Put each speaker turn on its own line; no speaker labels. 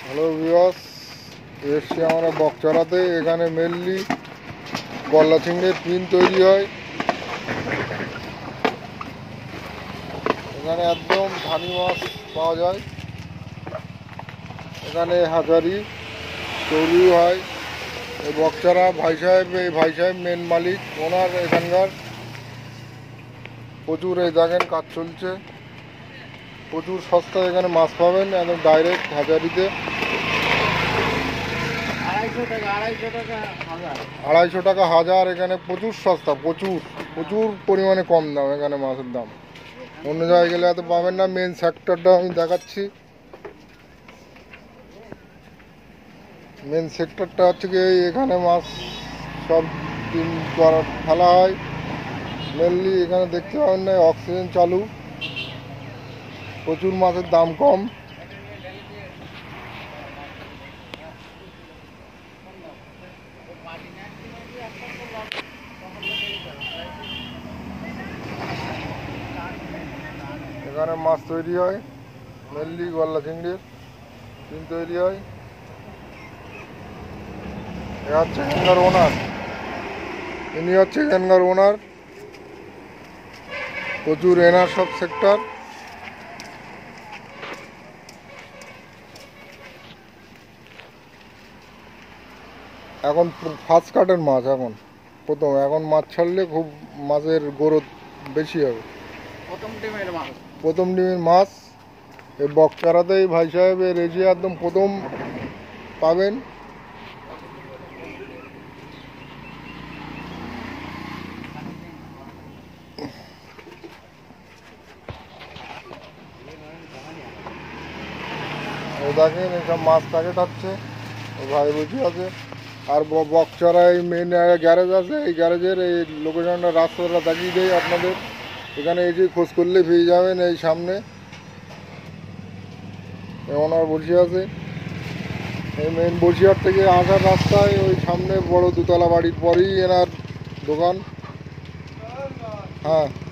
Hello viewers, এসছি আমরা বকচড়াতে। এখানে মেনলি গলদা চিংড়ির পিন তৈরি হয়। এখানে একদম ধানি মাছ পাওয়া যায়। এখানে হাজারি তৈরি হয়। এই বকচড়া ভাই সাহেব মেন মালিক, ওনার এখানকার প্রচুর, এই দেখেন কাজ চলছে। প্রচুর সস্তা এখানে মাছ পাবেন, একদম ডাইরেক্ট হাজারিতে। 250 টাকা হাজার। এখানে প্রচুর সস্তা, প্রচুর পরিমাণে কম দাম এখানে মাছের দাম। অন্য জায়গায় গেলে এত পাবেন না। মেন সেক্টরটা আমি দেখাচ্ছি। মেন সেক্টরটা হচ্ছে কি, এখানে মাছ সব দিন ফেলা হয়। মেনলি এখানে দেখতে পাবেন না, অক্সিজেন চালু, প্রচুর মাছের দাম কম। এখানে মাছ তৈরি হয়, মেনলি গলদা চিংড়ির পিন তৈরি হয়। এ হচ্ছে এখানকার ওনার, ইনি হচ্ছে এখানকার ওনার। প্রচুর এনার সব সেক্টর। এখন ফার্স্ট কাটের মাছ, এখন মাছ ছাড়লে খুব মাছের গ্রোথ বেশি হবে। প্রথম ডিমের মাছ এই বকচড়াতেই ভাই সাহেবের এসে একদম প্রথম পাবেন। এই দেখেন এইসব মাছ প্যাকেট হচ্ছে, ভাই বসে আছে। আর বকচড়ায় মেন গ্যারেজ আছে, এই গ্যারেজের এই লোকেশনটা, রাস্তাটা দেখিয়ে দেয় আপনাদের। এখানে এসে খোঁজ করলে পেয়ে যাবেন। এই সামনে ওনার বসে আছে। এই মেন বসিরহাট থেকে আসার রাস্তায় ওই সামনে বড় দুতলা বাড়ির পরেই এনার দোকান। হ্যাঁ।